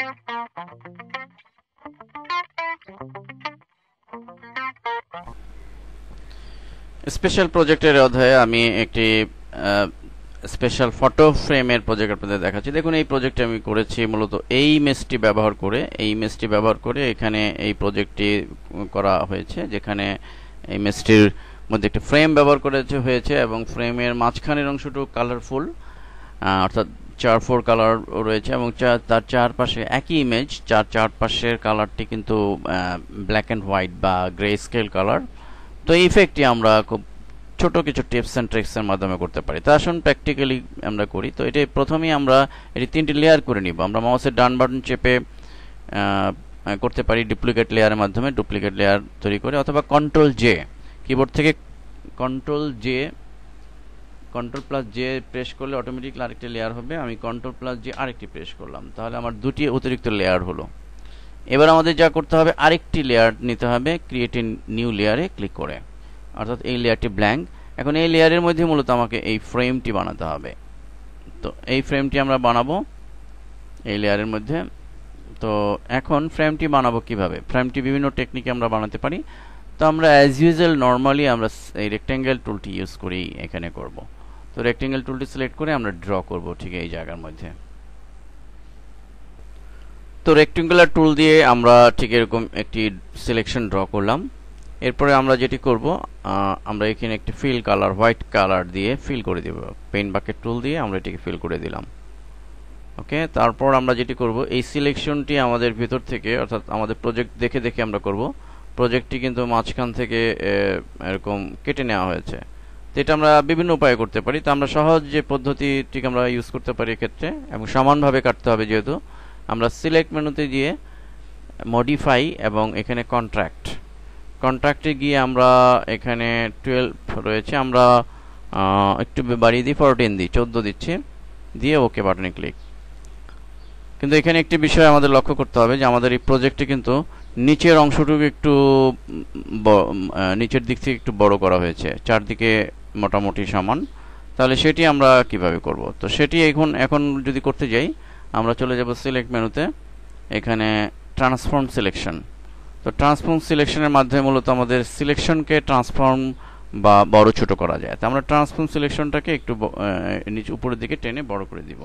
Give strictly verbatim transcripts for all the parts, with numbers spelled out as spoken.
Special প্রজেক্টের অধ্যায়ে আমি একটি স্পেশাল ফটো ফ্রেমের প্রজেক্ট আপনাদের দেখাচ্ছি। দেখুন, এই প্রজেক্টটি আমি করেছি মূলত এই ইমেজটি ব্যবহার করে এই ইমেজটি ব্যবহার করে এখানে এই প্রজেক্টটি করা হয়েছে, যেখানে এই ইমেজটির মধ্যে একটি ফ্রেম ব্যবহার করেছে হয়েছে এবং ফ্রেমের মাঝখানের অংশটুকু কালারফুল, অর্থাৎ চার ফোর কালার রয়েছে এবং তার চারপাশে একই ইমেজ, চার চারপাশের কালারটি কিন্তু ব্ল্যাক অ্যান্ড হোয়াইট বা গ্রে স্কেল কালার। তো এই ইফেক্টটি আমরা খুব ছোট কিছু টিপস অ্যান্ড ট্রিক্সের মাধ্যমে করতে পারি। তো আসুন প্র্যাকটিক্যালি আমরা করি। তো এটা প্রথমেই আমরা এটি তিনটি লেয়ার করে নিব। আমরা মাউসের ডান বাটন চেপে করতে পারি ডুপ্লিকেট লেয়ারের মাধ্যমে, ডুপ্লিকেট লেয়ার তৈরি করে, অথবা কন্ট্রোল জে, কিবোর্ড থেকে control J control plus J press করলে অটোমেটিকলি আরেকটি লেয়ার হবে। আমি কন্ট্রোল প্লাস জে আরেকটি প্রেস করলাম, তাহলে আমার দুটি অতিরিক্ত লেয়ার হলো। এবার আমাদের যা করতে হবে, আরেকটি লেয়ার নিতে হবে, ক্রিয়েট ইন নিউ লেয়ারে ক্লিক করে, অর্থাৎ এই লেয়ারটি ব্ল্যাঙ্ক। এখন এই লেয়ারের মধ্যে মূলত আমাকে এই ফ্রেমটি বানাতে হবে। তো এই ফ্রেমটি আমরা বানাবো এই লেয়ারের মধ্যে। তো এখন ফ্রেমটি বানাবো কিভাবে? ফ্রেমটি বিভিন্ন টেকনিকে আমরা বানাতে পারি। তো আমরা অ্যাজ ইউজুয়াল নর্মালি আমরা এই রেক্ট্যাঙ্গেল টুলটি ইউজ করি এখানে করব। তো রেক্ট্যাঙ্গেল টুলটি সিলেক্ট করে আমরা ড্র করব ঠিক এই জায়গার মধ্যে। তো রেক্ট্যাঙ্গুলার টুল দিয়ে আমরা ঠিক এরকম একটি সিলেকশন ড্র করলাম। এরপরে আমরা যেটি করব, আমরা এখানে একটি ফিল কালার হোয়াইট কালার দিয়ে ফিল করে দেব। পেইন্ট বাকেট টুল দিয়ে আমরা এটিকে ফিল করে দিলাম। ওকে, তারপর আমরা যেটি করব, এই সিলেকশনটি আমাদের ভিতর থেকে, অর্থাৎ আমাদের প্রজেক্ট দেখে দেখে আমরা করব। প্রজেক্টটি কিন্তু মাঝখান থেকে এরকম কেটে নেওয়া হয়েছে। তো এটা আমরা বিভিন্ন উপায়ে করতে পারি। তো আমরা সহজ যে পদ্ধতিটিকে আমরা ইউজ করতে পারি এক্ষেত্রে, এবং সমানভাবে কাটতে হবে যেহেতু, আমরা সিলেক্ট মেনুতে গিয়ে মডিফাই এবং এখানে কন্ট্রাক্ট কন্ট্রাক্টে গিয়ে আমরা এখানে টুয়েলভ রয়েছে, আমরা একটু বাড়িয়ে দিই, ফোরটিন দিই, চোদ্দো দিচ্ছি, দিয়ে ওকে বাটনে ক্লিক। কিন্তু এখানে একটি বিষয় আমাদের লক্ষ্য করতে হবে যে আমাদের এই প্রজেক্টে কিন্তু নিচের অংশটুকু একটু নিচের দিক থেকে একটু বড় করা হয়েছে, চারদিকে মোটামুটি সমান। তাহলে সেটি আমরা কিভাবে করব? তো সেটি এখন এখন যদি করতে যাই, আমরা চলে যাব সিলেক্ট মেনুতে, এখানে ট্রান্সফর্ম সিলেকশন। তো ট্রান্সফর্ম সিলেকশনের মাধ্যমে মূলত আমাদের সিলেকশনকে ট্রান্সফর্ম বা বড় ছোট করা যায়। তো আমরা ট্রান্সফর্ম সিলেকশনটাকে একটু নিচে উপরের দিকে টেনে বড় করে দিব।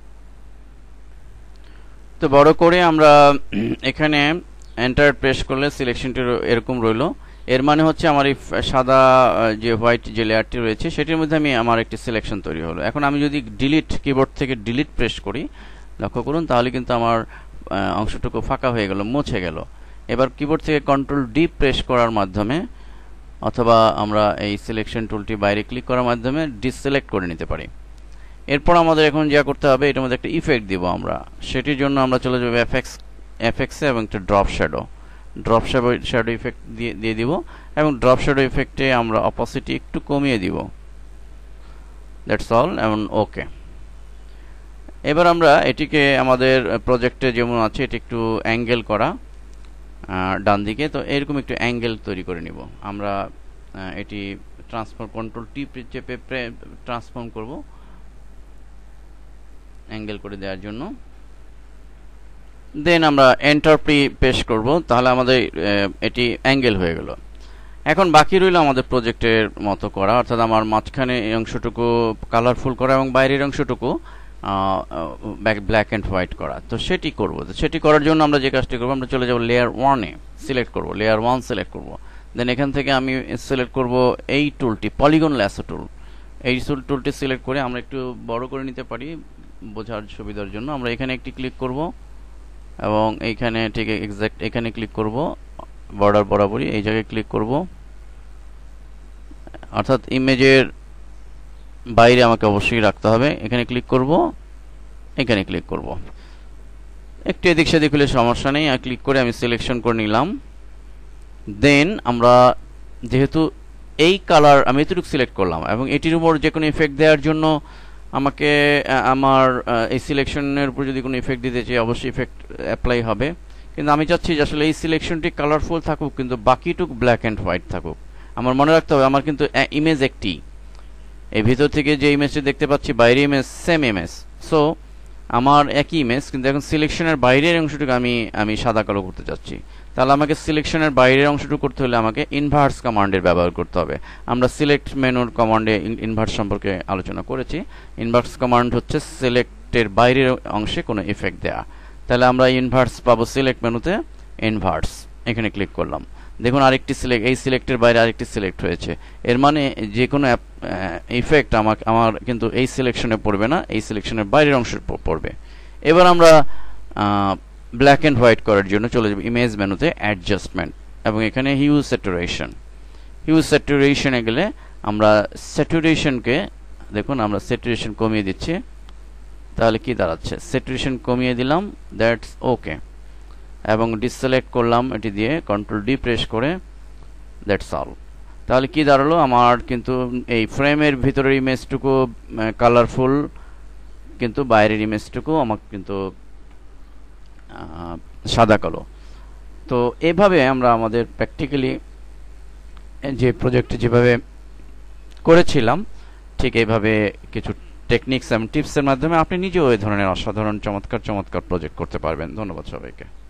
তো বড় করে আমরা এখানে এন্টার প্রেস করলে সিলেকশনটি এরকম রইল। এর মানে হচ্ছে আমার এই সাদা যে হোয়াইট যে লেয়ারটি রয়েছে সেটির মধ্যে আমি আমার একটি সিলেকশন তৈরি হলো। এখন আমি যদি ডিলিট, কিবোর্ড থেকে ডিলিট প্রেস করি, লক্ষ্য করুন, তাহলে কিন্তু আমার অংশটুকু ফাঁকা হয়ে গেল, মুছে গেল। এবার কিবোর্ড থেকে কন্ট্রোল ডি প্রেস করার মাধ্যমে, অথবা আমরা এই সিলেকশন টুলটি বাইরে ক্লিক করার মাধ্যমে ডিসিলেক্ট করে নিতে পারি। এরপর আমাদের এখন যা করতে হবে, এটার মধ্যে একটা ইফেক্ট দিব আমরা। সেটির জন্য আমরা চলে যাব এফএক্স এফএক্সে এবং একটা drop shadow drop shadow shadow effect দিয়ে দিয়ে দিব, এবং ড্রপ শ্যাডো ইফেক্টে আমরা অপোসিটি একটু কমিয়ে দিব। দ্যাটস অল, এবং ওকে। এবার আমরা এটিকে আমাদের প্রজেক্টে যেমন আছে এটি একটু অ্যাঙ্গেল করা ডান দিকে, তো এরকম একটু অ্যাঙ্গেল তৈরি করে নিব আমরা। এটি ট্রান্সফর্ম কন্ট্রোল টি চেপে ট্রান্সফর্ম করব অ্যাঙ্গেল করে দেওয়ার জন্য। দেন আমরা এন্টার প্রেস করব, তাহলে আমাদের এটি অ্যাঙ্গেল হয়ে গেল। এখন বাকি রইল আমাদের প্রজেক্টের মতো করা, অর্থাৎ আমার মাঝখানে এই অংশটুকু কালারফুল করা এবং বাইরের অংশটুকু ব্ল্যাক অ্যান্ড হোয়াইট করা। তো সেটি করব। তো সেটি করার জন্য আমরা যে কাজটি করব, আমরা চলে যাব লেয়ার ওয়ানে, সিলেক্ট করব, লেয়ার ওয়ান সিলেক্ট করব। দেন এখান থেকে আমি সিলেক্ট করব এই টুলটি, পলিগন ল্যাসো টুল। এই টুলটি সিলেক্ট করে আমরা একটু বড় করে নিতে পারি বোঝার সুবিধার জন্য। আমরা এখানে একটি ক্লিক করব এবং এইখানে ঠিক এক্সাক্ট এখানে ক্লিক করব, বর্ডার বরাবরই এই জায়গায় ক্লিক করব, অর্থাৎ ইমেজের বাইরে আমাকে অবশ্যই রাখতে হবে। এখানে ক্লিক করব, এখানে ক্লিক করব, একটু এদিক সেদিক হলে সমস্যা নেই। আর ক্লিক করে আমি সিলেকশন করে নিলাম। দেন আমরা যেহেতু এই কালার আমি এতটুকু সিলেক্ট করলাম এবং এটির উপর যে কোনো ইফেক্ট দেওয়ার জন্য আমাকে আমার এই সিলেকশনের উপর যদি কোনো ইফেক্ট দিতে চাই, অবশ্যই ইফেক্ট অ্যাপ্লাই হবে। কিন্তু আমি চাচ্ছি যে আসলে এই সিলেকশনটি কালারফুল থাকুক, কিন্তু বাকিটুক ব্ল্যাক অ্যান্ড হোয়াইট থাকুক। আমার মনে রাখতে হবে আমার কিন্তু ইমেজ একটি, এই ভিতর থেকে যে ইমেজটি দেখতে পাচ্ছি বাইরে ইমেজ সেম ইমেজ। সো আমার একই ইমেজ, কিন্তু এখন সিলেকশনের বাইরের অংশটুকু আমি আমি সাদা কালো করতে চাচ্ছি। তাহলে আমাকে সিলেকশনের বাইরের অংশটুকু করতে হলে আমাকে ইনভার্স কমান্ডের ব্যবহার করতে হবে। আমরা সিলেক্ট মেনুর কমান্ডে ইনভার্স সম্পর্কে আলোচনা করেছি। ইনভার্স কমান্ড হচ্ছে সিলেক্টের বাইরের অংশে কোনো ইফেক্ট দেয়া। তাহলে আমরা ইনভার্স পাবো সিলেক্ট মেনুতে, ইনভার্স এখানে ক্লিক করলাম। দেখুন আরেকটি সিলেক্ট, এই সিলেক্টের বাইরে আরেকটি সিলেক্ট হয়েছে। এর মানে যে কোনো ইফেক্ট আমাকে আমার কিন্তু এই সিলেকশনে পড়বে না, এই সিলেকশনের বাইরের অংশে পড়বে। এবার আমরা ব্ল্যাক অ্যান্ড হোয়াইট করার জন্য চলে যাব ইমেজ মেনুতে, অ্যাডজাস্টমেন্ট, এবং এখানে হিউ স্যাচুরেশন। হিউ স্যাচুরেশনে গেলে আমরা স্যাচুরেশনকে দেখুন আমরা স্যাচুরেশন কমিয়ে দিচ্ছি। তাহলে কি দাঁড়াচ্ছে, স্যাচুরেশন কমিয়ে দিলাম, দ্যাটস ওকে, এবং ডিসেলেক্ট করলাম এটি দিয়ে, কন্ট্রোল ডি প্রেস করে, দ্যাটস অল। তাহলে কি দাঁড়ালো, আমার কিন্তু এই ফ্রেমের ভিতরের ইমেজটুকু কালারফুল, কিন্তু বাইরের ইমেজটুকু আমার কিন্তু সাদা কালো। তো এভাবে আমরা আমাদের প্র্যাকটিক্যালি যে প্রজেক্টটি যেভাবে করেছিলাম ঠিক এইভাবে কিছু টেকনিক্স এবং টিপসের মাধ্যমে আপনি নিজেও এই ধরনের অসাধারণ চমৎকার চমৎকার প্রজেক্ট করতে পারবেন। ধন্যবাদ সবাইকে।